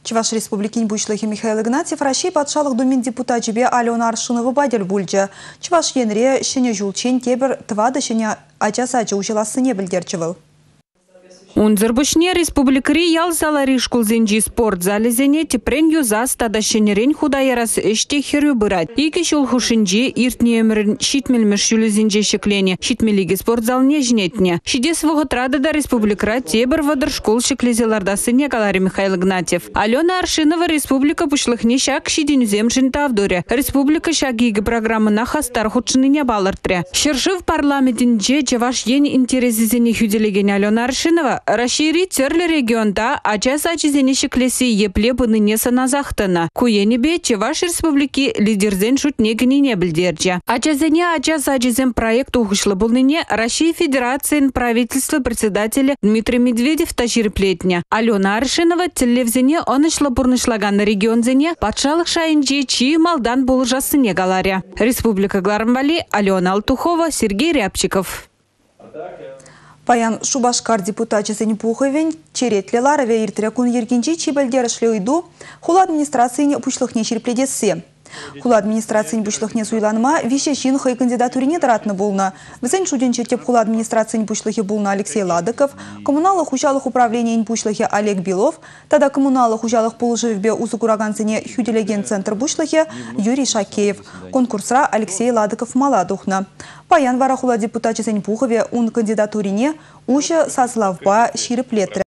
Чуваш Республикин бушлыхи Михаил Игнатьев Россия патшалық думен депутат жебе Алена Аршынова бадель бульджа. Чуваш енре шене жулчен тебір твады шене ачасачы ужеласыне білдерчівіл. Унзырбышне республикари ял салари шкулзенжи спорт залезене тепрен юза стада шенерен худаярас эште херю бырать. Ике шул хушинжи иртне өмірін шитмелмеш юлезенже шеклене, шитмелиги спорт залне жнетне. Шиде своғы традыда республикара тебір вадыр школ шеклезеларда сыне калари Михаил Игнатьев. Алена Аршынова республика бушлыхне шак шиденюзем жинта авдоре. Республика шагиги программына хастар худшыныне балыртре. Шыржыв парламентинже чаваш ен интересезене хюделеген Алена Аршынова расшири терлі регионда ача-сачы зенешіклесі епле бұныне саназақтына. Куенебе Чуваш республики лидерзен шутнегініне білдерджа. Ача-зене ача-сачызен проект уғышлы бұлныне Россия Федерациян правительства председателя Дмитрий Медведев тажир плетня. Алена Аршынова телевзене онышлы бұрнышлаганы регионзене патшалық шайынже чии малдан болы жасыне галаря. Республика Гларамбали, Алена Алтухова, Сергей Рябчиков. Паян Шубашкар депутатчысын пуховен черетле ларове иртрякун ергенчи чибельдерышле уйду хула администрацияне пучлыхне черепледесе. Хула администрацияне пучлыхне суйланма вещечин хай кандидатурине таратны булна. Візен шуденче теп хула администрацияне пучлыхе булна Алексей Ладыков, коммуналық хужалық управление пучлыхе Олег Белов, тада коммуналық хужалық пулжывбе узыкураганцыне хюделеген центр пучлыхе Юрий Шакеев. Конкурсра Алексей Ладыков маладухна. Паян вара хула депутатчысын пухове ун кандидатурине уша сазлавба ширеплетре.